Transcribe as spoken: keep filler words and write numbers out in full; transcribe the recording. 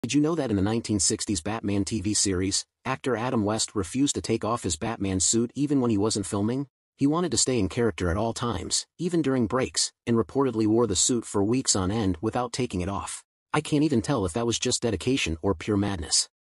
Did you know that in the nineteen sixties Batman T V series, actor Adam West refused to take off his Batman suit even when he wasn't filming? He wanted to stay in character at all times, even during breaks, and reportedly wore the suit for weeks on end without taking it off. I can't even tell if that was just dedication or pure madness.